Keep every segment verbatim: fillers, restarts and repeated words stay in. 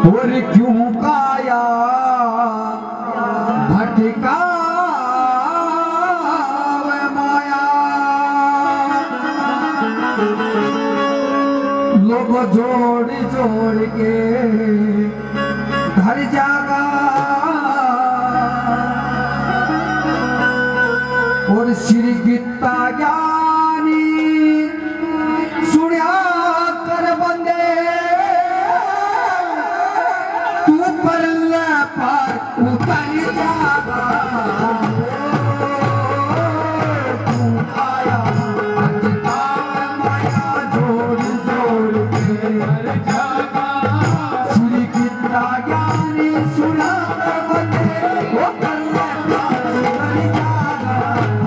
और क्यों काया भटका माया, लोग जोड़ जोड़ के घर जागा और श्री गीता ज्ञानी सुनिया कर बंदे तू पर पार उतर जागा। तू आया भटका माया जोड़ जोड़ के घर जागा, श्री गीता ज्ञानी सुनिया कर बंदे वो कर पार उतर जागा।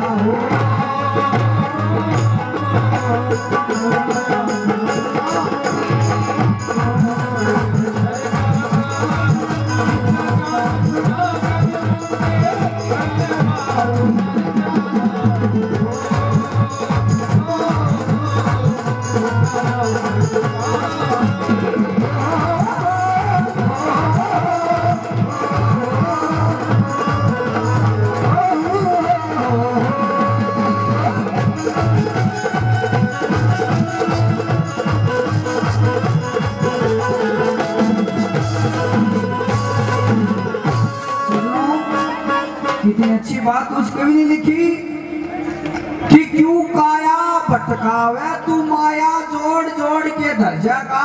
कितनी अच्छी बात उस कवि ने लिखी कि क्यों काया भटकावे तू माया जोड़ जोड़ के धर जागा,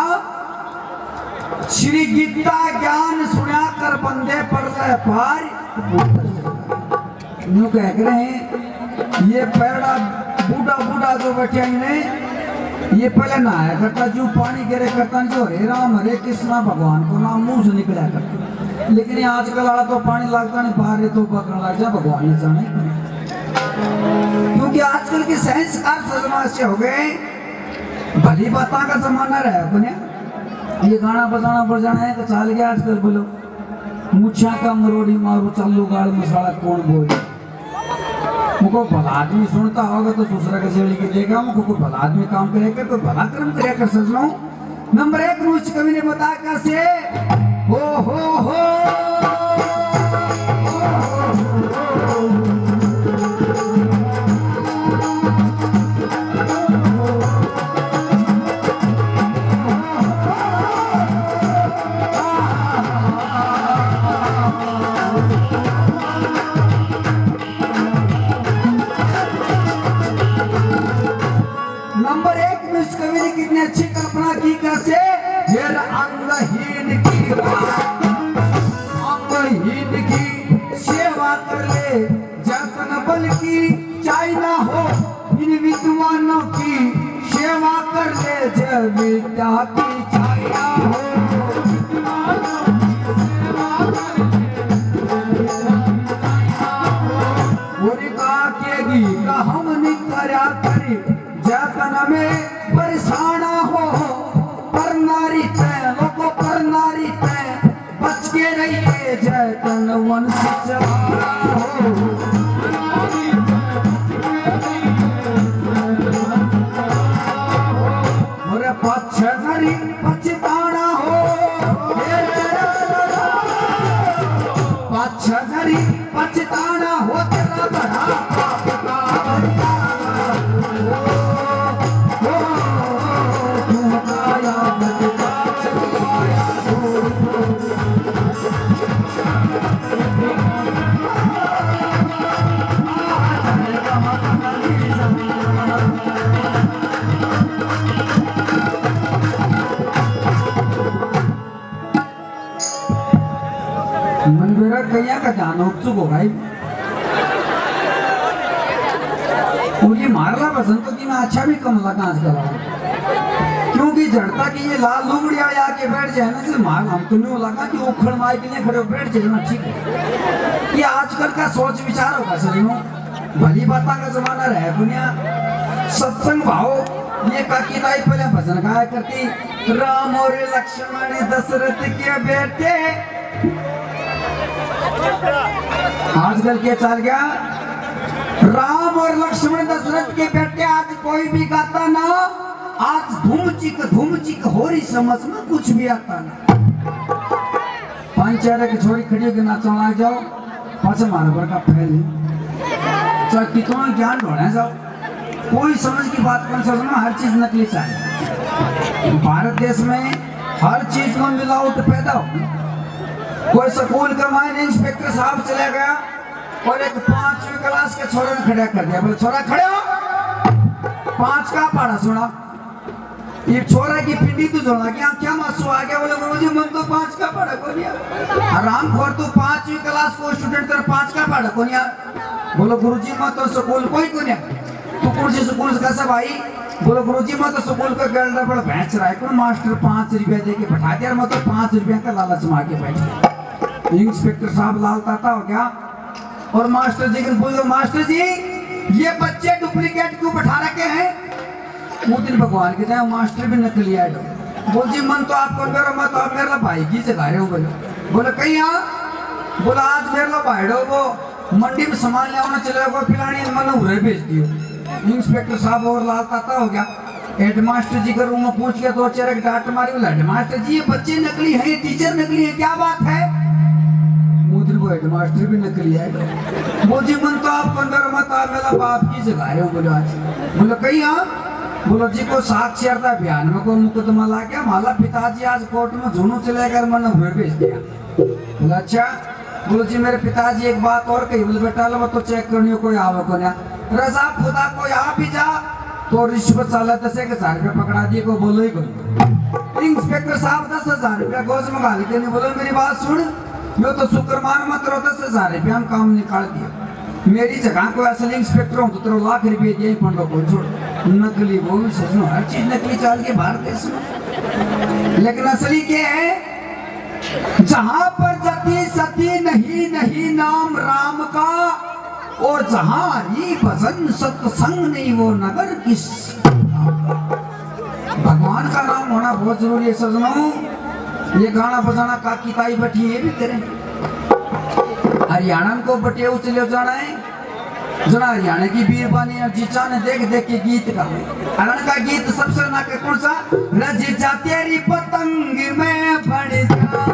श्री गीता ज्ञान सुना कर बंदे पर ले पार यूं कह रहे हैं। ये पैरा बूढ़ा बूढ़ा जो बैठे ने ये पहले नहाया करता जो पानी गिरे करता जो हरे राम हरे कृष्णा भगवान को नाम मुंह से निकला करता, लेकिन ये आजकल आला तो पानी लगता नहीं बाहर तो पकड़ लग जा भगवान ने जाने, क्योंकि आजकल के संस्कार समाज से हो गए भली बातों का जमाना रहा बने। ये गाना बजाना बजाना है तो चल गया आजकल बोलो मुछा का मरोड़ी मारो चल्लू गाल मसाला कौन बोले, मुझको भला आदमी सुनता होगा तो दूसरा का जेड़ी के देगा, मुझको कोई भला आदमी काम करेगा तो भला कर्म करेगा सजना। नंबर एक रूच कवि ने बताया कैसे हो हो हो नंबर एक में इस कवि ने कितनी अच्छी कल्पना की कैसे अंगहीन की अंगहीन की सेवा कर ले जतन बल की चाइना हो, इन विद्वानों की सेवा कर ले जय विद्या की चाइना हो। और कहा केगी का हम नहीं करया करी जतन में परेशान हो, पर नारी तय लोगों पर नारी तय बच के रहिए जयतन वंश चलाना हो। और पक्षधरी पछताना हो, पक्षधरी पछताना हो तेरा बड़ा पाप का कहिया का जानो चुप हो भाई मुझे मारला बसंत की मैं अच्छा भी कम लगा आजकल, क्योंकि जड़ता की ये लाल लुगड़िया आके बैठ जाए ना से मार हम तो नहीं लगा कि उखड़ मार के लिए खड़े बैठ जाए ना, ठीक है। ये आजकल का सोच विचार होगा सजनों, भली बातों का जमाना रहे दुनिया। सत्संग भाव ये काकी ताई पहले भजन गाया करती, राम और लक्ष्मण दशरथ के बेटे। आजकल क्या चल गया, राम और लक्ष्मण दशरथ के बेटे आज कोई भी गाता ना, आज धूम चिक धूम चिक हो रही समझ में कुछ भी आता ना। मान चेहरे की छोरी खड़ी होकर नाचने लग जाओ पास मारा पर का फैल चाहे कितना ज्ञान ढोना जाओ कोई समझ की बात कौन समझना हर चीज नकली चाहिए। भारत देश में हर चीज में मिलावट पैदा हो। कोई स्कूल का माइन इंस्पेक्टर साहब चला गया और एक पांचवी क्लास के छोरे ने खड़ा कर दिया। बोले छोरा खड़े हो, पांच का पढ़ा सुना। ये छोरा की पिंडी तो जोड़ा क्या क्या मासू आ गया। बोले गुरुजी मन तो पांच का पढ़ा को नहीं। आराम खोर तू पांचवी क्लास को स्टूडेंट तेरे पांच का पढ़ा को नहीं। बोलो गुरुजी मैं तो स्कूल कोई को नहीं। तू कौन सी स्कूल का सब भाई। बोलो गुरुजी मैं तो स्कूल का गर्ल पर भैंस रहा है कौन मास्टर पांच रुपया दे के बैठा दिया। मैं तो पांच रुपया का लालच मार के बैठ। इंस्पेक्टर साहब लाल ताता हो गया और मास्टर जी को बोलो मास्टर जी ये बच्चे डुप्लीकेट क्यों बैठा रखे हैं। वो दिन भगवान के जाए मास्टर भी नकली आए। बोल जी मन तो आपको मेरा मैं तो आप मेरा भाई की जगह रहे हो। बोले बोले कहीं यहाँ बोला आज मेरा भाई हो वो मंडी में सामान ले आना चले गो पिलानी मन उरे भेज दियो। इंस्पेक्टर साहब और लाल ताता हो गया। हेडमास्टर जी का रूम में पूछ गया दो चार डांट मारी। बोला हेडमास्टर जी ये बच्चे नकली है टीचर नकली है क्या बात है। मुद्र को हेडमास्टर भी नकली है। बोल जी मन तो आप पंद्रह मत आप मेरा बाप की जगह रहे हो। बोले आज बोले कहीं यहाँ बोलो जी को साक्षरता अभियान में कोई मुकदमा ला गया। माला पिताजी आज कोर्ट में झुनू चले गए मन हुए भेज दिया। बोला अच्छा। बोलो जी मेरे पिताजी एक बात और कही। बोले बेटा लो तो चेक करनी कोई आवे को ना रजा खुदा को यहाँ भी जा तो रिश्वत साला दस एक हजार रुपया पकड़ा दिए को बोलो ही कोई। इंस्पेक्टर साहब दस हजार रुपया गोज में गाली देने। बोलो मेरी बात सुन यो तो शुक्रमान मत रो दस हजार रुपया हम काम निकाल दिया। मेरी जगह को असली इंस्पेक्टर हूँ तो तेरे लाख रुपये दिए पंडो को छोड़ नकली वो भी सजनो हर चीज नकली चाल के भारत देश में। लेकिन असली क्या है जहां पर जति सती नहीं नहीं नाम राम का और जहां हरी भजन सत्संग नहीं वो नगर किस। भगवान का नाम होना बहुत जरूरी है सजनों। ये गाना बजाना काकी ताई बैठी ये भी करें। हरियाणा को बटे चले जाना है जना हरियाणा की बीरबानी और जीचा ने देख देख के गीत का हरण का गीत सबसे ना के कौन सा रज जा तेरी पतंग में बढ़ जा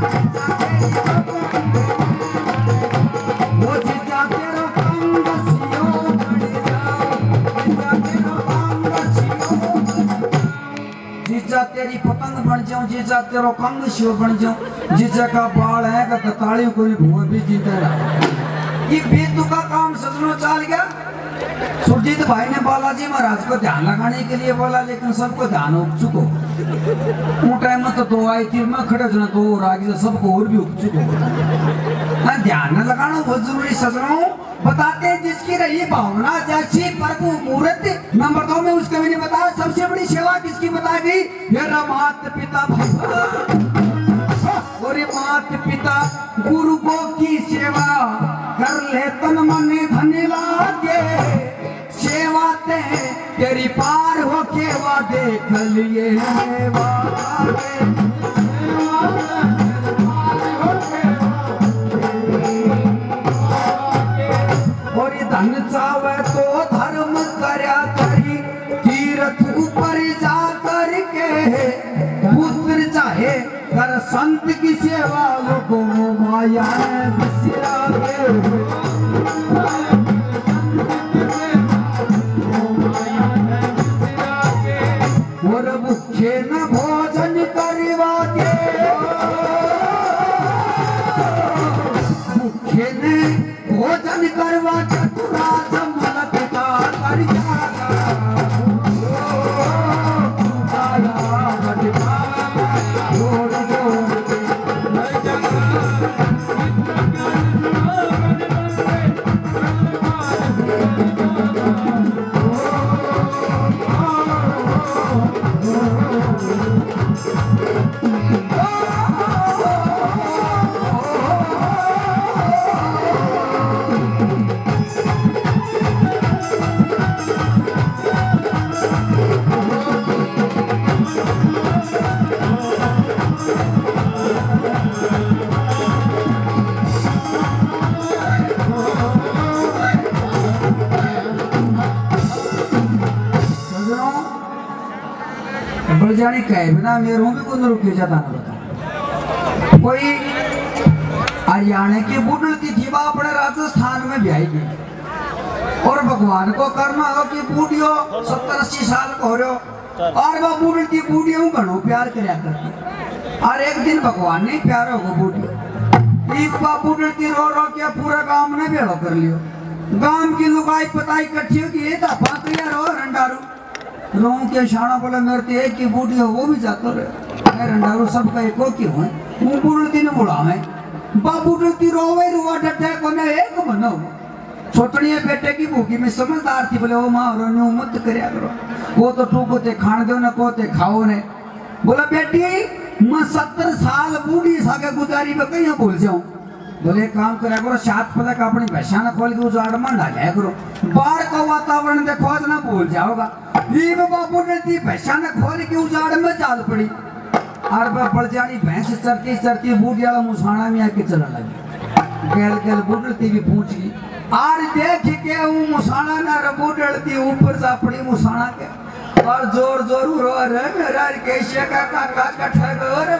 वो जीजा तेरा पंग सियो बढ़ जा जीजा तेरा पंग सियो जीजा तेरी पतंग बन जाऊं जीजा तेरा कंग सियो बन जाऊं जीजा का बाल है का ताली कोई भूल भी जीता रहा। ये बेतु का काम सजनों चाल गया। सुरजीत भाई ने बालाजी महाराज को ध्यान लगाने के लिए बोला लेकिन सबको ध्यान उग चुको। वो टाइम में तो दो आई थी मैं खड़े जना तो और आगे सबको और भी उग चुको। ध्यान न लगाना बहुत जरूरी सजनों। बताते हैं जिसकी रही भावना जैसी प्रभु मूर्त नंबर दो में उसके मैंने बताया सबसे बड़ी सेवा किसकी बताई गई। मेरा माता पिता और माता पिता गुरु को की सेवा कर ले तन मन धन लागे सेवा ते तेरी पार हो केवा देख लिए और धन चावे तो धर्म करया करी तीर्थ ऊपर जा करके पुत्र चाहे कर संत की सेवा लोगों माया बिसरा और भूखे न भोजन करवा के भूखे ने भोजन करवा के तुरा जमलत का कर जागा जाने कहे बिना मेरे भी को रुके जाता ना बता कोई हरियाणा की बूढ़ी थी वह अपने राजस्थान में ब्याई गई और भगवान को करना हो कि बूढ़ियो सत्तर अस्सी साल को हो रहे और वह बूढ़ी थी बूढ़ियों घणो प्यार करया करती और एक दिन भगवान ने प्यार होगा बूढ़ी एक बार बूढ़ी रो रो के पूरा गांव ने भेड़ो कर लियो गांव की लुगाई पता इकट्ठी होगी ये था पात्रिया रो रंडारू रो के शाना बोला मेरे तो एक की बूढ़ी हो वो भी जाता रहे मैं रंडारू सब का एको की हूँ वो बूढ़ी ने बुलावे बाबू डरती रोवे रुआ डटे को ने एक बनो छोटनिया बेटे की भूखी में समझदार थी बोले ओ मां रोने मत करया करो वो तो टूको ते खान दो न को ते खाओ ने बोला बेटी मैं सत्तर साल बूढ़ी सागे गुजारी में कहीं भूल जाऊं बोले काम करा करो सात पता का अपनी भैंसा न खोल के उजाड़ में डाला करो बाहर का वातावरण देखो ना भूल जाओगा ये बाबू डरती भैंसा न खोल के उजाड़ में चाल पड़ी और बढ़ जानी भैंस चरती चरती बूढ़ी वाला मुसाना में आके चला लगी गैल गैल बूढ़ती भी पूछ गई और देख के वो मुसाना ना बूढ़ती ऊपर जा पड़ी मुसाना के और जोर जोर रो रे मेरा कैसे का काका कठा रे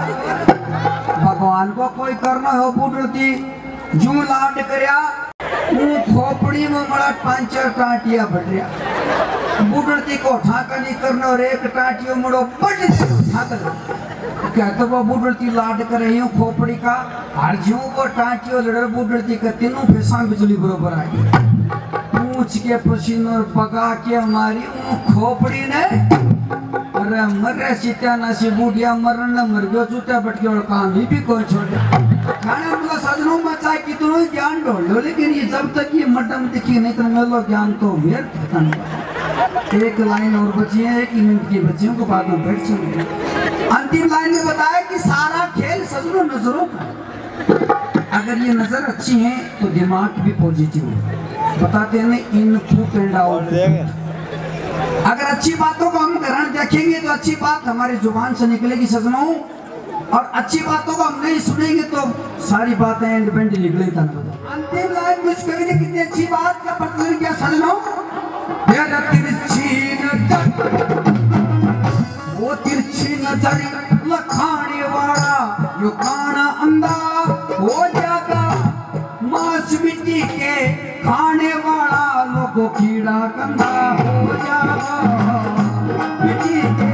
भगवान को कोई करना हो बूढ़ती जू लाड करया वो खोपड़ी में बड़ा पांच चार टाटिया बढ़ रहा बूढ़ती को ठाका नहीं करना और एक टाटियों मड़ो बड़ क्या तो वो बूढ़ती लाड कर रही हूँ खोपड़ी का हर जो वो टाटियों लड़ बूढ़ती का तीनों पैसा बिजली बरोबर आई पूछ के पसीनों पका के हमारी खोपड़ी ने अरे मर सीता ना सी बूढ़िया मरन न मर गयो चूटा बटके और काम ही भी कोई छोड़ खाने मतलब सजनों में चाहे कितनों ज्ञान ढोल लो लेकिन ये जब तक ये मटन दिखी नहीं तो मिलो ज्ञान तो व्यर्थ एक लाइन और बची है एक मिनट की बच्चियों को बाद में बैठ चुके अंतिम लाइन में बताया कि सारा खेल सजनों नजरों का अगर ये नजर अच्छी है तो दिमाग भी पॉजिटिव है बताते हैं इनपुट एंड आउटपुट अगर अच्छी बातों को हम ग्रहण देखेंगे तो अच्छी बात हमारी जुबान से निकलेगी सजनों और अच्छी बातों को हम नहीं सुनेंगे तो सारी बातें एंड बेंड निकलेगी था अंतिम लाइन में कवि ने कितनी अच्छी बात का प्रतिनिधित्व किया सजनों तेरा तिरछी नजर वो तिरछी नजर लखाने वाला यो काना अंधा हो जागा मांस मिट्टी के खाने वाला लोगों कीड़ा कंधा हो जागा मिट्टी के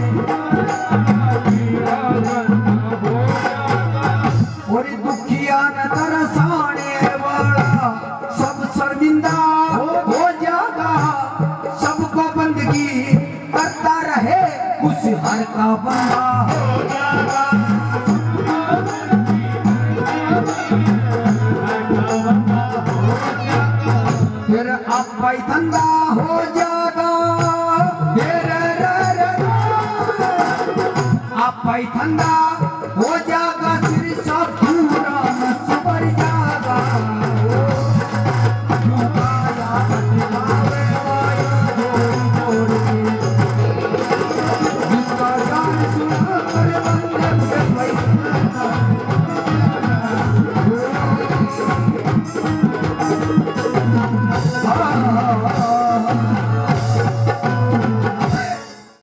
और दुखिया न तरसाने वाला सब शर्मिंदा हो जागा सबको बंदगी करता रहे उस हर का बंदा हो जागा फिर आप भाई धंधा हो जागा आप भाई धंधा हो जागा